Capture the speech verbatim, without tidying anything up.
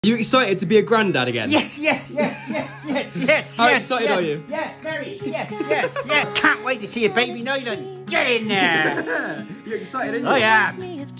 Are you excited to be a granddad again? Yes, yes, yes, yes, yes, yes. How yes, excited yes, are you? Yes, very. Yes, yes, yes. Can't wait to see a baby Nyland. Get in there. You're excited, aren't you? Oh yeah.